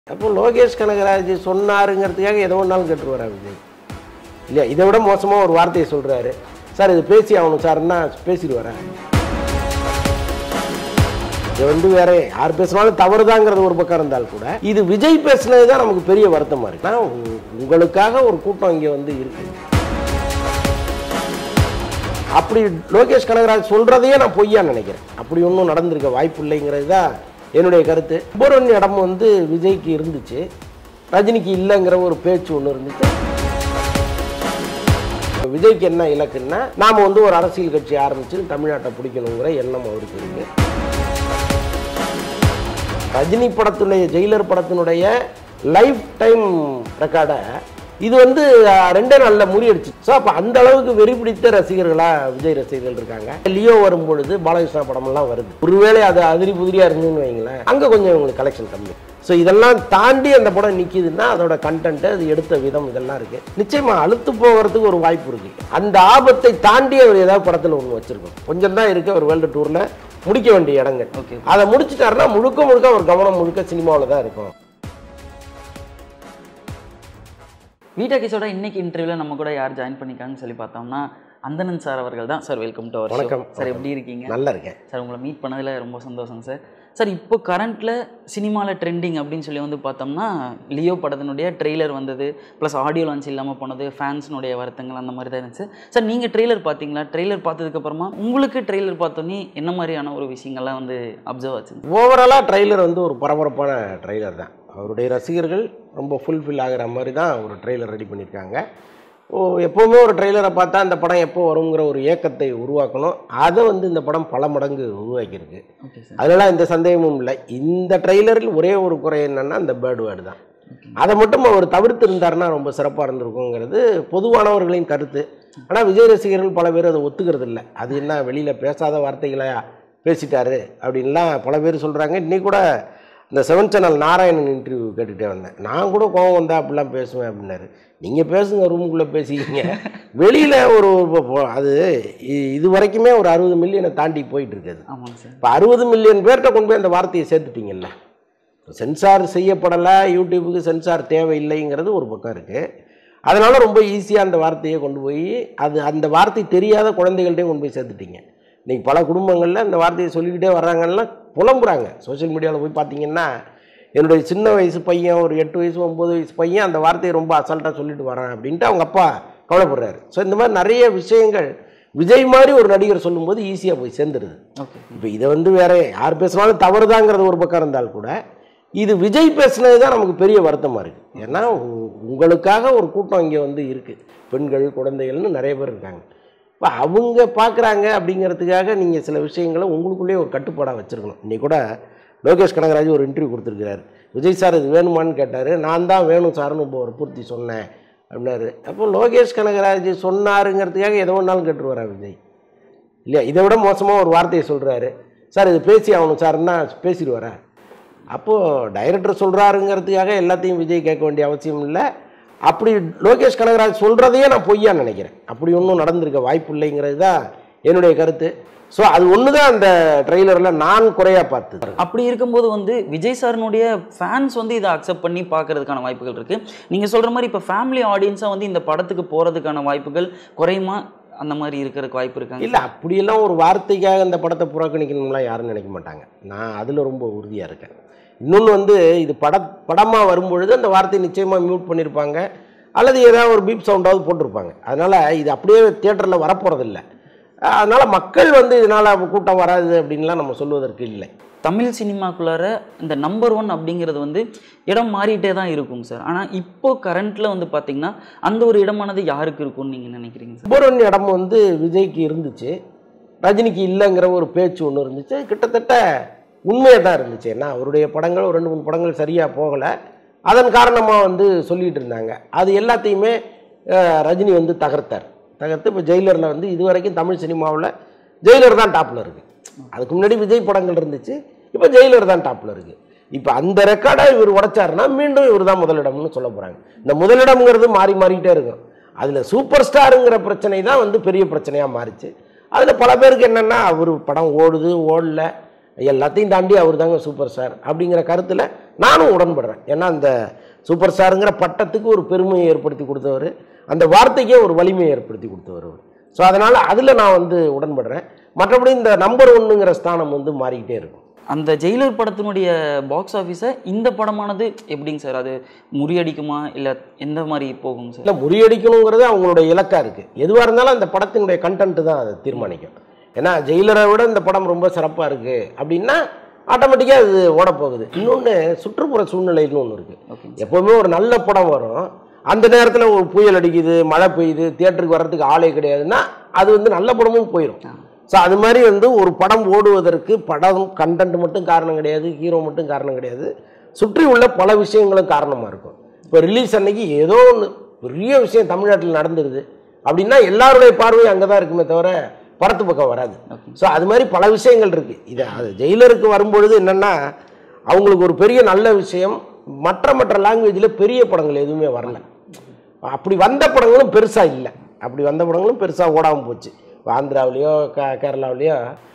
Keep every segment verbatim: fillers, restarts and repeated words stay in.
அப்போ லோகேஷ் கனகராஜ் சொன்னாருங்கிறதுக்காக எதோ ஒன்றாலும் கேட்டுருவாரா விஜய்? இல்லையா, இதை விட மோசமாக ஒரு வார்த்தையை சொல்கிறாரு சார், இது பேசி ஆகணும் சார்ன்னா பேசிடுவாரா? இது வந்து வேற யார் பேசினாலும் தவறுதாங்கிறது ஒரு பக்கம் இருந்தால் கூட இது விஜய் பேசினது தான் நமக்கு பெரிய வருத்தமாக இருக்கு. ஆனால் உங்களுக்காக ஒரு கூட்டம் இங்கே வந்து இருக்கு. அப்படி லோகேஷ் கனகராஜ் சொல்றதையே நான் பொய்யா நினைக்கிறேன். அப்படி ஒன்றும் நடந்திருக்க வாய்ப்பு இல்லைங்கிறது தான் என்னுடைய கருத்து. ஒரு இடம் வந்து விஜய்க்கு இருந்துச்சு, ரஜினிக்கு இல்லைங்கிற ஒரு பேச்சு ஒன்று இருந்துச்சு. விஜய்க்கு என்ன இலக்குன்னா, நாம வந்து ஒரு அரசியல் கட்சி ஆரம்பிச்சு தமிழ்நாட்டை பிடிக்கணுங்கிற எண்ணம் அவருக்கு இருக்கு. ரஜினி படத்துடைய ஜெயிலர் படத்தினுடைய லைஃப் டைம் ரெக்கார்டை இது வந்து ரெண்டே நாள்ல முறியடிச்சு. ஸோ அப்போ அந்த அளவுக்கு வெறி பிடித்த ரசிகர்களா விஜய் ரசிகர்கள் இருக்காங்க. லியோ வரும் பொழுது பாலகிருஷ்ணா படமெல்லாம் வருது. ஒருவேளை அது அதிரி புதிரியா இருந்துன்னு வைங்களேன், அங்கே கொஞ்சம் உங்களுக்கு கலெக்ஷன் கம்மி. ஸோ இதெல்லாம் தாண்டி அந்த படம் நிற்கிதுன்னா அதோட கண்டென்ட், அது எடுத்த விதம், இதெல்லாம் இருக்கு. நிச்சயமா அழுத்து போகிறதுக்கு ஒரு வாய்ப்பு இருக்கு. அந்த ஆபத்தை தாண்டி அவர் ஏதாவது படத்தில் ஒன்று வச்சிருக்கோம். கொஞ்சம் தான் இருக்கு அவர் வேர்ல்டு டூர்ல முடிக்க வேண்டிய இடங்கள். அதை முடிச்சுட்டாருன்னா முழுக்க முழுக்க அவர் கவனம் முழுக்க சினிமாவில் தான் இருக்கும். வீட்டா கேஸோட இன்னைக்கு இன்டர்வியூல நம்ம கூட யார் ஜாயின் பண்ணிக்காங்கன்னு சொல்லி பார்த்தோம்னா அந்தணன் சார் அவர்கள் தான். சார் வெல்கம் டு அவர். வணக்கம் சார், எப்படி இருக்கீங்க? நல்லா இருக்கேன் சார். உங்களை மீட் பண்ணதில் ரொம்ப சந்தோஷம் சார். சார், இப்போ கரண்ட்டில் சினிமாவில் ட்ரெண்டிங் அப்படின்னு சொல்லி வந்து பார்த்தோம்னா லியோ படத்தினுடைய ட்ரெய்லர் வந்தது, ப்ளஸ் ஆடியோ லான்ச் இல்லாமல் போனது, ஃபேன்ஸினுடைய வருத்தங்கள் அந்த மாதிரி தான் இருந்துச்சு. சார், நீங்கள் ட்ரெய்லர் பார்த்தீங்களா? ட்ரெய்லர் பார்த்ததுக்கப்புறமா உங்களுக்கு ட்ரெய்லர் பார்த்தோன்னே என்ன மாதிரியான ஒரு விஷயங்கள்லாம் வந்து அப்சர்வ் ஆச்சு? ஓவராலாக ட்ரெய்லர் வந்து ஒரு பரபரப்பான ட்ரெய்லர் தான். அவருடைய ரசிகர்கள் ரொம்ப ஃபுல்ஃபில் ஆகிற மாதிரி தான் ஒரு ட்ரெய்லர் ரெடி பண்ணியிருக்காங்க. ஓ, எப்போவுமே ஒரு ட்ரெய்லரை பார்த்தா அந்த படம் எப்போ வருங்கிற ஒரு ஏக்கத்தை உருவாக்கணும். அதை வந்து இந்த படம் பல மடங்கு உருவாக்கியிருக்கு. அதனால் எந்த சந்தேகமும் இல்லை. இந்த ட்ரெய்லரில் ஒரே ஒரு குறை என்னென்னா அந்த பேர்டு வேர்டு தான். அதை மட்டும் அவர் தவிர்த்து இருந்தாருன்னா ரொம்ப சிறப்பாக இருந்திருக்குங்கிறது பொதுவானவர்களின் கருத்து. ஆனால் விஜய் ரசிகர்கள் பல பேர் அதை ஒத்துக்கிறது இல்லை. அது என்ன வெளியில் பேசாத வார்த்தைகளை பேசிட்டாரு அப்படின்லாம் பல பேர் சொல்கிறாங்க. இன்னைக்கு கூட இந்த செவன் சேனல் நாராயணன் இன்டர்வியூ கேட்டுகிட்டே வந்தேன். நான் கூட கோவம் வந்தா அப்படிலாம் பேசுவேன் அப்படின்னாரு. நீங்கள் பேசுங்க, ரூமுக்குள்ளே பேசிக்கிங்க, வெளியில் ஒரு அது இது வரைக்குமே ஒரு அறுபது மில்லியனை தாண்டி போயிட்டு இருக்குது. இப்போ அறுபது மில்லியன் பேர்கிட்ட கொண்டு போய் அந்த வார்த்தையை சேர்த்துட்டீங்கல்ல. சென்சார் செய்யப்படலை, யூடியூபுக்கு சென்சார் தேவையில்லைங்கிறது ஒரு பக்கம் இருக்குது. அதனால் ரொம்ப ஈஸியாக அந்த வார்த்தையை கொண்டு போய் அது அந்த வார்த்தை தெரியாத குழந்தைகள்கிட்டையும் கொண்டு போய் சேர்த்துட்டீங்க. இன்றைக்கி பல குடும்பங்களில் இந்த வார்த்தையை சொல்லிக்கிட்டே வர்றாங்கன்னா புலம்புறாங்க. சோஷியல் மீடியாவில் போய் பார்த்தீங்கன்னா என்னுடைய சின்ன வயசு பையன், ஒரு எட்டு வயசு ஒம்பது வயசு பையன் அந்த வார்த்தையை ரொம்ப அசால்ட்டாக சொல்லிட்டு வரான் அப்படின்ட்டு அவங்க அப்பா கவலைப்படுறாரு. ஸோ இந்த மாதிரி நிறைய விஷயங்கள் விஜய் மாதிரி ஒரு நடிகர் சொல்லும்போது ஈஸியாக போய் சேர்ந்துருது. இப்போ இதை வந்து வேற யார் பேசினாலும் தவறுதாங்கிறது ஒரு பக்கம் இருந்தால் கூட இது விஜய் பேசினது தான் நமக்கு பெரிய வருத்தமாக இருக்குது. ஏன்னா உங்களுக்காக ஒரு கூட்டம் இங்கே வந்து இருக்குது. பெண்கள், குழந்தைகள்னு நிறைய பேர் இருக்காங்க. இப்போ அவங்க பார்க்குறாங்க அப்படிங்கிறதுக்காக நீங்கள் சில விஷயங்களை உங்களுக்குள்ளேயே ஒரு கட்டுப்பாடாக வச்சுருக்கணும். இன்றைக்கி கூட லோகேஷ் கனகராஜ் ஒரு இன்டர்வியூ கொடுத்துருக்கிறார். விஜய் சார் இது வேணுமான்னு கேட்டார். நான் தான் வேணும் சார்னு இப்போ ஒரு பூர்த்தி சொன்னேன் அப்படின்னாரு. அப்போ லோகேஷ் கனகராஜ் சொன்னாருங்கிறதுக்காக எதோ ஒன்றாலும் கேட்டுருவாரா விஜய்? இல்லையா, இதை விட மோசமாக ஒரு வார்த்தையை சொல்கிறாரு சார், இது பேசி ஆகணும் சார்ன்னா பேசிடுவாரா? அப்போது டைரக்டர் சொல்கிறாருங்கிறதுக்காக எல்லாத்தையும் விஜய் கேட்க வேண்டிய அவசியம் இல்லை. அப்படி லோகேஷ் கனகராஜ் சொல்றதையே நான் பொய்யா நினைக்கிறேன். அப்படி ஒன்றும் நடந்திருக்க வாய்ப்பு இல்லைங்கிறது தான் என்னுடைய கருத்து. ஸோ அது ஒன்று தான் அந்த ட்ரெய்லரில் நான் குறையாக பார்த்தது. அப்படி இருக்கும்போது வந்து விஜய் சாரினுடைய ஃபேன்ஸ் வந்து இதை அக்செப்ட் பண்ணி பார்க்கறதுக்கான வாய்ப்புகள் இருக்குது. நீங்கள் சொல்கிற மாதிரி இப்போ ஃபேமிலி ஆடியன்ஸாக வந்து இந்த படத்துக்கு போகிறதுக்கான வாய்ப்புகள் குறையுமா? அந்த மாதிரி இருக்கிறதுக்கு வாய்ப்பு இருக்காங்க? இல்லை, அப்படியெல்லாம் ஒரு வார்த்தைக்காக இந்த படத்தை புறக்கணிக்கணும்லாம் யாரும் நினைக்க மாட்டாங்க. நான் அதில் ரொம்ப உறுதியாக இருக்கேன். இன்னொன்று வந்து இது பட படமாக வரும்பொழுது அந்த வார்த்தையை நிச்சயமாக மியூட் பண்ணியிருப்பாங்க, அல்லது ஏதாவது ஒரு பீப் சவுண்டாவது போட்டிருப்பாங்க. அதனால் இது அப்படியே தியேட்டரில் வரப்போகிறதில்லை. அதனால் மக்கள் வந்து இதனால் கூட்டம் வராது அப்படின்லாம் நம்ம சொல்வதற்கு இல்லை. தமிழ் சினிமாக்குள்ளார இந்த நம்பர் ஒன் அப்படிங்கிறது வந்து இடம் மாறிட்டே தான் இருக்கும் சார். ஆனால் இப்போ கரண்ட்டில் வந்து பார்த்தீங்கன்னா அந்த ஒரு இடமானது யாருக்கு இருக்கும்னு நீங்கள் நினைக்கிறீங்க சார்? ஒரு இடம் வந்து விஜய்க்கு இருந்துச்சு, ரஜினிக்கு இல்லைங்கிற ஒரு பேச்சு ஒன்று இருந்துச்சு. கிட்டத்தட்ட உண்மையாக தான் இருந்துச்சு. ஏன்னா அவருடைய படங்கள் ஒரு ரெண்டு மூணு படங்கள் சரியாக போகலை, அதன் காரணமாக வந்து சொல்லிகிட்டு இருந்தாங்க. அது எல்லாத்தையுமே ரஜினி வந்து தகர்த்தார். தகர்த்து இப்போ ஜெயிலரில் வந்து இது வரைக்கும் தமிழ் சினிமாவில் ஜெயிலர் தான் டாப்பில் இருக்குது. அதுக்கு முன்னாடி விஜய் படங்கள் இருந்துச்சு, இப்போ ஜெயிலர் தான் டாப்பில் இருக்குது. இப்போ அந்த ரெக்கார்டை இவர் உடைச்சாருன்னா மீண்டும் இவர் தான் முதலிடம்னு சொல்ல போகிறாங்க. இந்த முதலிடம்ங்கிறது மாறி மாறிக்கிட்டே இருக்கும். அதில் சூப்பர் ஸ்டாருங்கிற பிரச்சனை தான் வந்து பெரிய பிரச்சனையாக மாறிச்சு. அதில் பல பேருக்கு என்னென்னா அவர் படம் ஓடுது ஓடல எல்லாத்தையும் தாண்டி அவர் தாங்க சூப்பர் ஸ்டார் அப்படிங்கிற கருத்தில் நானும் உடன்படுறேன். ஏன்னா அந்த சூப்பர் ஸ்டாருங்கிற பட்டத்துக்கு ஒரு பெருமையை ஏற்படுத்தி கொடுத்தவர், அந்த வார்த்தைக்கே ஒரு வலிமையை ஏற்படுத்தி கொடுத்தவர் அவர். ஸோ அதனால் அதில் நான் வந்து உடன்படுறேன். மற்றபடி இந்த நம்பர் ஒன்றுங்கிற ஸ்தானம் வந்து மாறிக்கிட்டே இருக்கும். அந்த ஜெயிலர் படத்தினுடைய பாக்ஸ் ஆஃபீஸை இந்த படமானது எப்படிங்க சார், அது முறியடிக்குமா இல்லை எந்த மாதிரி போகும் சார்? இல்லை, முறியடிக்கணுங்கிறது அவங்களுடைய இலக்காக இருக்குது. எதுவாக இருந்தாலும் அந்த படத்தினுடைய கண்டென்ட்டு தான் அதை தீர்மானிக்கும். ஏன்னா ஜெயிலரை விட இந்த படம் ரொம்ப சிறப்பாக இருக்குது அப்படின்னா ஆட்டோமேட்டிக்காக அது ஓடப்போகுது. இன்னொன்று சுற்றுப்புற சூழ்நிலைன்னு ஒன்று இருக்குது. எப்போவுமே ஒரு நல்ல படம் வரும், அந்த நேரத்தில் ஒரு புயல் அடிக்குது, மழை பெய்யுது, தியேட்டருக்கு வர்றதுக்கு ஆளே கிடையாதுன்னா அது வந்து நல்ல படமும் போயிடும். ஸோ அது மாதிரி வந்து ஒரு படம் ஓடுவதற்கு படம் கண்டென்ட் மட்டும் காரணம் கிடையாது, ஹீரோ மட்டும் காரணம் கிடையாது, சுற்றி உள்ள பல விஷயங்களும் காரணமாக இருக்கும். இப்போ ரிலீஸ் அன்னைக்கு ஏதோ ஒன்று பெரிய விஷயம் தமிழ்நாட்டில் நடந்துருது அப்படின்னா எல்லாருடைய பார்வையும் அங்கே தான் இருக்குமே தவிர படத்து பக்கம் வராது. ஸோ அது மாதிரி பல விஷயங்கள் இருக்குது. இதை அது ஜெயிலருக்கு வரும்பொழுது என்னென்னா அவங்களுக்கு ஒரு பெரிய நல்ல விஷயம், மற்ற மற்ற லாங்குவேஜில் பெரிய படங்கள் எதுவுமே வரல. அப்படி வந்த படங்களும் பெருசாக இல்லை, அப்படி வந்த படங்களும் பெருசாக ஓடாமல் போச்சு. ஆந்திராவிலையோ க கேரளாவிலையோ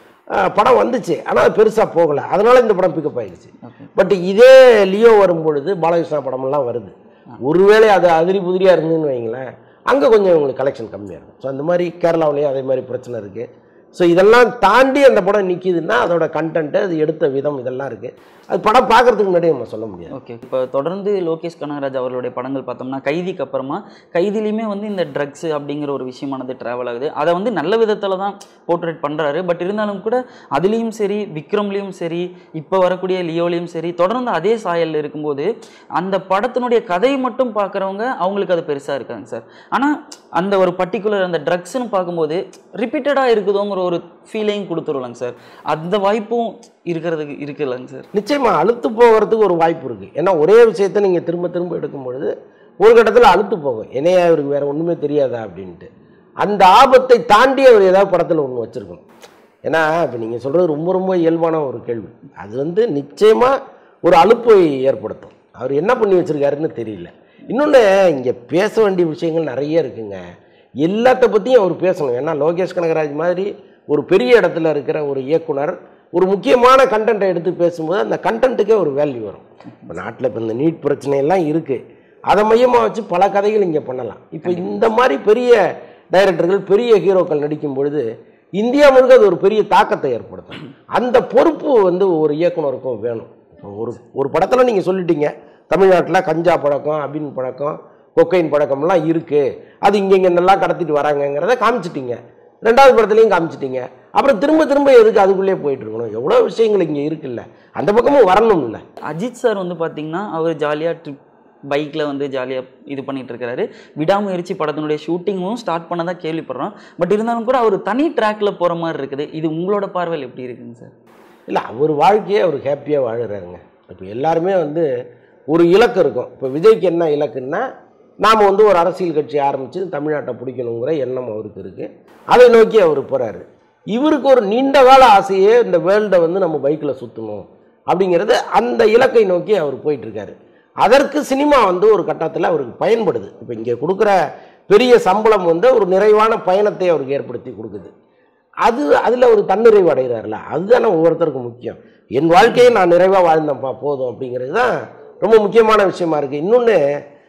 படம் வந்துச்சு, ஆனால் அது பெருசாக போகலை, அதனால இந்த படம் பிக்கப் ஆகிடுச்சு. பட் இதே லியோ வரும்பொழுது பாலகிருஷ்ணா படமெல்லாம் வருது, ஒருவேளை அது அதிரி புதிரியாக இருந்துன்னு வைங்களேன், அங்கே கொஞ்சம் உங்களுக்கு கலெக்ஷன் கம்மியாக இருக்கும். ஸோ அந்த மாதிரி கேரளாவிலேயும் அதே மாதிரி பிரச்சனை இருக்குது. ஸோ இதெல்லாம் தாண்டி அந்த படம் நிற்கிதுன்னா அதோட கண்டென்ட்டு, அது எடுத்த விதம், இதெல்லாம் இருக்குது. அது படம் பார்க்குறதுக்கு முன்னாடி நம்ம சொல்ல முடியாது. ஓகே, இப்போ தொடர்ந்து லோகேஷ் கனகராஜ் அவர்களுடைய படங்கள் பார்த்தோம்னா கைதிக்கு அப்புறமா கைதிலையுமே வந்து இந்த ட்ரக்ஸ் அப்படிங்கிற ஒரு விஷயமானது ட்ராவல் ஆகுது. அதை வந்து நல்ல விதத்தில் தான் போர்ட்ரேட் பண்ணுறாரு. பட் இருந்தாலும் கூட அதுலேயும் சரி, விக்ரம்லேயும் சரி, இப்போ வரக்கூடிய லியோலையும் சரி, தொடர்ந்து அதே சாயலில் இருக்கும்போது அந்த படத்தினுடைய கதையை மட்டும் பார்க்குறவங்க அவங்களுக்கு அது பெருசாக இருக்காங்க சார். ஆனால் அந்த ஒரு பர்டிகுலர் அந்த ட்ரக்ஸ்ன்னு பார்க்கும்போது ரிப்பீட்டடாக இருக்குதோங்கிற ஒரு ஃபீலிங் கொடுத்துருவாங்க சார். அந்த வாய்ப்பும் இருக்கிறதுக்கு இருக்குல்லங்க சார்? நிச்சயமாக அழுத்து போகிறதுக்கு ஒரு வாய்ப்பு இருக்குது. ஏன்னா ஒரே விஷயத்தை நீங்கள் திரும்ப திரும்ப எடுக்கும்பொழுது ஒரு கட்டத்தில் அழுத்து போகும். என்னையா அவருக்கு வேறு ஒன்றுமே தெரியாதா அப்படின்ட்டு. அந்த ஆபத்தை தாண்டி அவர் ஏதாவது படத்தில் ஒன்று வச்சுருக்கணும். ஏன்னா இப்போ நீங்கள் சொல்கிறது ரொம்ப ரொம்ப இயல்பான ஒரு கேள்வி. அது வந்து நிச்சயமாக ஒரு அலுப்பை ஏற்படுத்தும். அவர் என்ன பண்ணி வச்சுருக்காருன்னு தெரியல. இன்னொன்று இங்கே பேச வேண்டிய விஷயங்கள் நிறைய இருக்குங்க. எல்லாத்த பற்றியும் அவர் பேசணும். ஏன்னா லோகேஷ் கனகராஜ் மாதிரி ஒரு பெரிய இடத்துல இருக்கிற ஒரு இயக்குனர் ஒரு முக்கியமான கண்டென்ட்டை எடுத்து பேசும்போது அந்த கண்டென்ட்டுக்கே ஒரு வேல்யூ வரும். இப்போ நாட்டில் இப்போ இந்த நீட் பிரச்சனையெல்லாம் இருக்குது, அதை மையமாக வச்சு பல கதைகள் இங்கே பண்ணலாம். இப்போ இந்த மாதிரி பெரிய டைரக்டர்கள், பெரிய ஹீரோக்கள் நடிக்கும் பொழுது இந்தியா முழுக்க அது ஒரு பெரிய தாக்கத்தை ஏற்படுத்தும். அந்த பொறுப்பு வந்து ஒரு இயக்குனருக்கும் வேணும். இப்போ ஒரு ஒரு படத்தில் நீங்கள் சொல்லிட்டீங்க, தமிழ்நாட்டில் கஞ்சா பழக்கம், அபின் பழக்கம், கொக்கைன் பழக்கம்லாம் இருக்குது, அது இங்கே இங்கே நல்லா கடத்திட்டு வராங்கங்கிறத காமிச்சிட்டிங்க. ரெண்டாவது படத்துலையும் காமிச்சிட்டிங்க. அப்புறம் திரும்ப திரும்ப எதுக்கு அதுக்குள்ளே போயிட்டு இருக்கணும்? எவ்வளோ விஷயங்கள் இங்கே இருக்குல்ல, அந்த பக்கமும் வரணும் இல்லை? அஜித் சார் வந்து பார்த்தீங்கன்னா அவர் ஜாலியாக ட்ரிப் பைக்கில் வந்து ஜாலியாக இது பண்ணிகிட்டு இருக்கிறாரு. விடாமுயற்சி படத்தினுடைய ஷூட்டிங்கும் ஸ்டார்ட் பண்ணதான் கேள்விப்படுறோம். பட் இருந்தாலும் கூட அவர் தனி ட்ராக்கில் போகிற மாதிரி இருக்குது. இது உங்களோட பார்வையில் எப்படி இருக்குங்க சார்? இல்லை, அவர் வாழ்க்கையே அவர் ஹாப்பியாக வாழுறாருங்க. இப்போ எல்லாருமே வந்து ஒரு இலக்கு இருக்கும். இப்போ விஜய்க்கு என்ன இலக்குன்னா, நாம் வந்து ஒரு அரசியல் கட்சி ஆரம்பித்து தமிழ்நாட்டை பிடிக்கணுங்கிற எண்ணம் அவருக்கு இருக்குது. அதை நோக்கி அவர் போகிறாரு. இவருக்கு ஒரு நீண்ட கால ஆசையே இந்த வேர்ல்டை வந்து நம்ம பைக்கில் சுற்றணும் அப்படிங்கிறது, அந்த இலக்கை நோக்கி அவர் போயிட்டுருக்காரு. அதற்கு சினிமா வந்து ஒரு கட்டத்தில் அவருக்கு பயன்படுது. இப்போ இங்கே கொடுக்குற பெரிய சம்பளம் வந்து ஒரு நிறைவான பயணத்தை அவருக்கு ஏற்படுத்தி கொடுக்குது. அது அதில் ஒரு தன்னிறைவு அடைகிறாருல, அதுதானே ஒவ்வொருத்தருக்கும் முக்கியம். என் வாழ்க்கையை நான் நிறைவாக வாழ்ந்தேன்ப்பா போதும் அப்படிங்கிறது தான் ரொம்ப முக்கியமான விஷயமா இருக்குது. இன்னொன்று,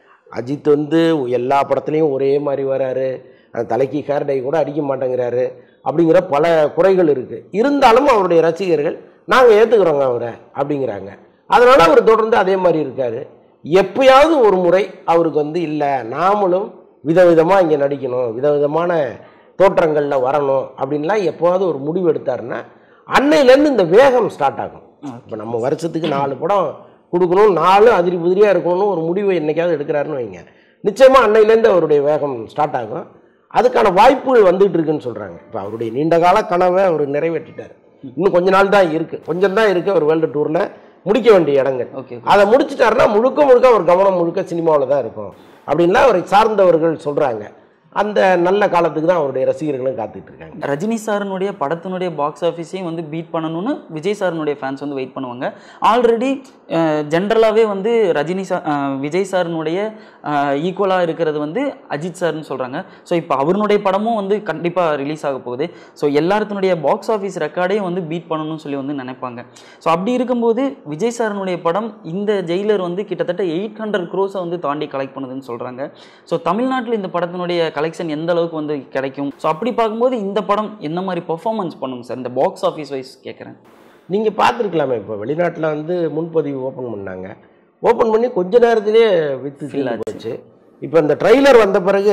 அஜித் வந்து எல்லா படத்துலையும் ஒரே மாதிரி வராரு, அந்த தலைக்கு ஹேர் டை கூட அடிக்க மாட்டேங்கிறாரு அப்படிங்கிற பல குறைகள் இருக்குது. இருந்தாலும் அவருடைய ரசிகர்கள் நாங்கள் ஏற்றுக்கிறோங்க அவரை அப்படிங்கிறாங்க. அதனால் அவர் தொடர்ந்து அதே மாதிரி இருக்கார். எப்பயாவது ஒரு முறை அவருக்கு வந்து இல்லை, நாமளும் விதவிதமாக இங்கே நடிக்கணும், விதவிதமான தோற்றங்களில் வரணும் அப்படின்லாம் எப்போவாவது ஒரு முடிவு எடுத்தாருன்னா அன்னையிலேருந்து இந்த வேகம் ஸ்டார்ட் ஆகும். இப்போ நம்ம வருஷத்துக்கு நாலு படம் கொடுக்கணும், நாலு அதிரி புதிரியாக இருக்கணும்னு ஒரு முடிவை என்றைக்காவது எடுக்கிறாருன்னு வைங்க, நிச்சயமாக அன்னையிலேருந்து அவருடைய வேகம் ஸ்டார்ட் ஆகும். அதுக்கான வாய்ப்புகள் வந்துகிட்டு இருக்குன்னு சொல்கிறாங்க. இப்போ அவருடைய நீண்டகால கனவை அவர் நிறைவேற்றிட்டார். இன்னும் கொஞ்ச நாள் தான் இருக்குது, கொஞ்சம் தான் இருக்குது அவர் வேர்ல்டு டூரில் முடிக்க வேண்டிய இடங்கள். அதை முடிச்சுட்டாருன்னா முழுக்க முழுக்க அவர் கவனம் முழுக்க சினிமாவில் தான் இருக்கும் அப்படின்லாம் அவரை சார்ந்தவர்கள் சொல்கிறாங்க. அந்த நல்ல காலத்துக்கு தான் அவருடைய ரசிகர்களும் காத்துட்டு இருக்காங்க. ரஜினி சாரனுடைய படத்தினுடைய பாக்ஸ் ஆஃபீஸையும் வந்து பீட் பண்ணணும்னு விஜய் சாரனுடைய ஃபேன்ஸ் வந்து வெயிட் பண்ணுவாங்க. ஆல்ரெடி ஜென்ரலாகவே வந்து ரஜினி சார் விஜய் சார்னுடைய ஈக்குவலாக இருக்கிறது வந்து அஜித் சார்னு சொல்கிறாங்க. ஸோ இப்போ அவருடைய படமும் வந்து கண்டிப்பாக ரிலீஸ் ஆக போகுது. ஸோ எல்லாத்தினுடைய பாக்ஸ் ஆஃபீஸ் ரெக்கார்டையும் வந்து பீட் பண்ணணும்னு சொல்லி வந்து நினைப்பாங்க. ஸோ அப்படி இருக்கும்போது விஜய் சார்னுடைய படம் இந்த ஜெயிலர் வந்து கிட்டத்தட்ட எயிட் ஹண்ட்ரட் க்ரோஸை வந்து தாண்டி கலெக்ட் பண்ணுதுன்னு சொல்கிறாங்க. ஸோ தமிழ்நாட்டில் இந்த படத்தினுடைய கலெக்ஷன் எந்த அளவுக்கு வந்து கிடைக்கும்? ஸோ அப்படி பார்க்கும்போது இந்த படம் என்ன மாதிரி பெர்ஃபார்மன்ஸ் பண்ணுங்க சார் இந்த பாக்ஸ் ஆஃபீஸ் வைஸ் கேட்குறேன். நீங்கள் பார்த்துருக்கலாமே, இப்போ வெளிநாட்டில் வந்து முன்பதிவு ஓப்பன் பண்ணாங்க, ஓப்பன் பண்ணி கொஞ்ச நேரத்திலேயே வித்து ஃபில் ஆச்சு. இப்போ இந்த ட்ரெய்லர் வந்த பிறகு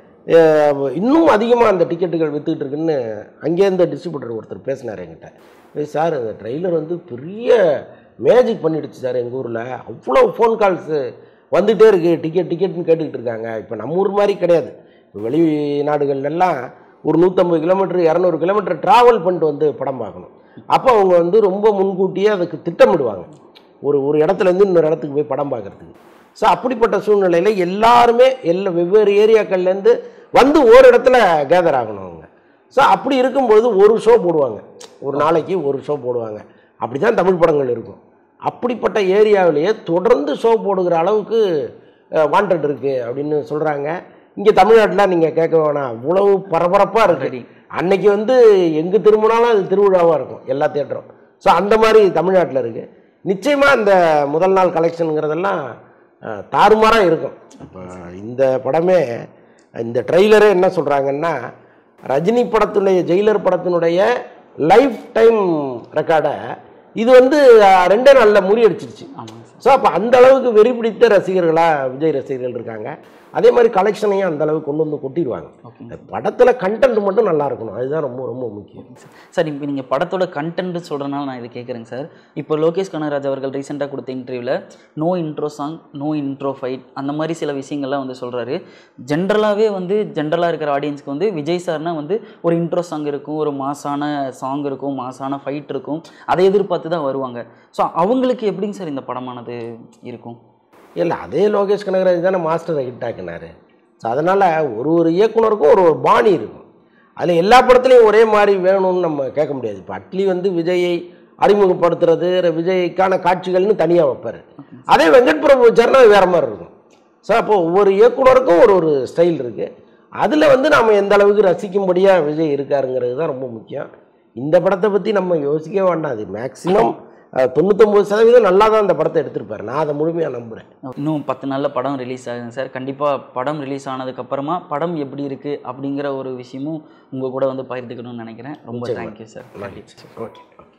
இன்னும் அதிகமாக அந்த டிக்கெட்டுகள் விற்றுக்கிட்டு இருக்குன்னு அங்கேருந்து டிஸ்ட்ரிபியூட்டர் ஒருத்தர் பேசினார் என்கிட்ட. சார் இந்த ட்ரெய்லர் வந்து பெரிய மேஜிக் பண்ணிடுச்சு சார், எங்கள் ஊரில் அவ்வளோ ஃபோன் கால்ஸு வந்துகிட்டே இருக்குது, டிக்கெட் டிக்கெட்னு கேட்டுக்கிட்டு இருக்காங்க. இப்போ நம்ம ஊர் மாதிரி கிடையாது. இப்போ வெளிநாடுகள்லாம் ஒரு நூற்றம்பது கிலோமீட்டர் இரநூறு கிலோமீட்டர் ட்ராவல் பண்ணிட்டு வந்து படம் பார்க்கணும். அப்போ அவங்க வந்து ரொம்ப முன்கூட்டியே அதுக்கு திட்டமிடுவாங்க, ஒரு ஒரு இடத்துலேருந்து இன்னொரு இடத்துக்கு போய் படம் பார்க்குறதுக்கு. ஸோ அப்படிப்பட்ட சூழ்நிலையில் எல்லாருமே எல்லா வெவ்வேறு ஏரியாக்கள்லேருந்து வந்து ஒரு இடத்துல கேதர் ஆகணும் அவங்க. ஸோ அப்படி இருக்கும்பொழுது ஒரு ஷோ போடுவாங்க, ஒரு நாளைக்கு ஒரு ஷோ போடுவாங்க. அப்படி தான் தமிழ் படங்கள் இருக்கும். அப்படிப்பட்ட ஏரியாவிலேயே தொடர்ந்து ஷோ போடுகிற அளவுக்கு வாண்டட் இருக்குது அப்படின்னு சொல்கிறாங்க. இங்கே தமிழ்நாட்டில் நீங்கள் கேட்க வேணாம், அவ்வளவு பரபரப்பாக இருக்குது. அன்னைக்கு வந்து எங்கே திரும்பினாலும் அது திருவிழாவாக இருக்கும் எல்லா தியேட்டரும். ஸோ அந்த மாதிரி தமிழ்நாட்டில் இருக்குது. நிச்சயமாக இந்த முதல் நாள் கலெக்ஷனுங்கிறதெல்லாம் தாறுமாறாக இருக்கும். இப்போ இந்த படமே இந்த ட்ரெய்லரே என்ன சொல்கிறாங்கன்னா, ரஜினி படத்துடைய ஜெயிலர் படத்தினுடைய லைஃப் டைம் ரெக்கார்டை இது வந்து ரெண்டே நாளில் முறியடிச்சிருச்சு. ஸோ அப்போ அந்த அளவுக்கு வெறி பிடித்த ரசிகர்களாக விஜய் ரசிகர்கள் இருக்காங்க. அதே மாதிரி கலெக்ஷனையும் அந்த அளவுக்கு கொண்டு வந்து கொட்டிடுவாங்க. படத்தில் கண்டென்ட் மட்டும் நல்லா இருக்கணும், அதுதான் ரொம்ப ரொம்ப முக்கியம். சார் இப்போ நீங்கள் படத்தோட கண்டென்ட் சொல்கிறனால நான் இதை கேட்குறேங்க சார். இப்போ லோகேஷ் கனகராஜ் அவர்கள் ரீசெண்டாக கொடுத்த இன்டர்வியூவில் no intro song, no intro fight, அந்த மாதிரி சில விஷயங்கள்லாம் வந்து சொல்கிறாரு. ஜென்ரலாகவே வந்து ஜென்ரலாக இருக்கிற ஆடியன்ஸ்க்கு வந்து விஜய் சார்னா வந்து ஒரு இன்ட்ரோ சாங் இருக்கும், ஒரு மாசான சாங் இருக்கும், மாசான ஃபைட் இருக்கும், அதை எதிர்பார்த்து தான் வருவாங்க. ஸோ அவங்களுக்கு எப்படிங்க சார் இந்த படமானது இருக்கும்? இல்லை, அதே லோகேஷ் கனகராஜ் தானே மாஸ்டரை ஹிட் ஆக்கினார். ஸோ அதனால் ஒரு ஒரு இயக்குனருக்கும் ஒரு ஒரு பாணி இருக்கும். அதில் எல்லா படத்துலையும் ஒரே மாதிரி வேணும்னு நம்ம கேட்க முடியாது. இப்போ அட்லி வந்து விஜயை அறிமுகப்படுத்துறது, விஜய்க்கான காட்சிகள்னு தனியாக வைப்பார். அதே வெங்கட் பிரபு வச்சார்னா வேறு மாதிரி இருக்கும். ஸோ அப்போது ஒவ்வொரு இயக்குனருக்கும் ஒரு ஒரு ஸ்டைல் இருக்குது. அதில் வந்து நம்ம எந்த அளவுக்கு ரசிக்கும்படியாக விஜய் இருக்காருங்கிறது தான் ரொம்ப முக்கியம். இந்த படத்தை பற்றி நம்ம யோசிக்க வேண்டாம். அது மேக்ஸிமம் தொண்ணூத்தொம்பது சதவீதம் நல்லா தான் அந்த படத்தை எடுத்திருப்பாரு. நான் அதை முழுமையாக நம்புகிறேன். இன்னும் பத்து நாளில் படம் ரிலீஸ் ஆகுதுங்க சார். கண்டிப்பாக படம் ரிலீஸ் ஆனதுக்கப்புறமா படம் எப்படி இருக்குது அப்படிங்கிற ஒரு விஷயமும் உங்கள் கூட வந்து பகிர்ந்துக்கணும்னு நினைக்கிறேன். ரொம்ப தேங்க்யூ சார். நன்றி. ஓகே.